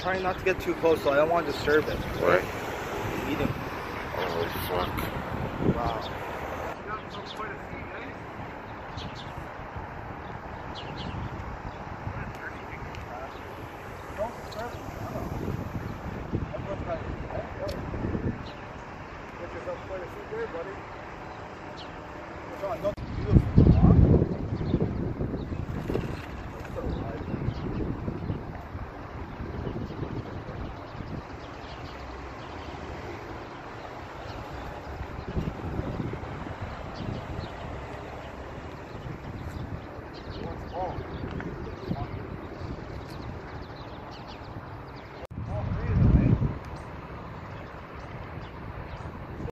trying not to get too close, so I don't want to disturb it. What? He's eating. Oh, fuck. Wow. Don't